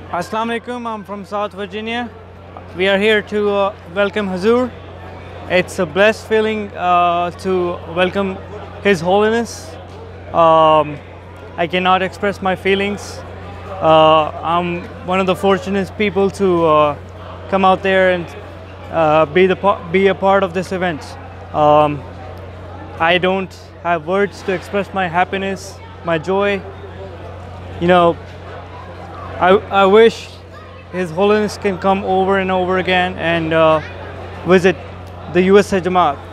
Assalamu alaikum, I'm from South Virginia. We are here to welcome Huzoor. It's a blessed feeling to welcome His Holiness. I cannot express my feelings. I'm one of the fortunate people to come out there and be a part of this event. I don't have words to express my happiness, my joy. You know, I wish His Holiness can come over and over again and visit the USA Jamaat.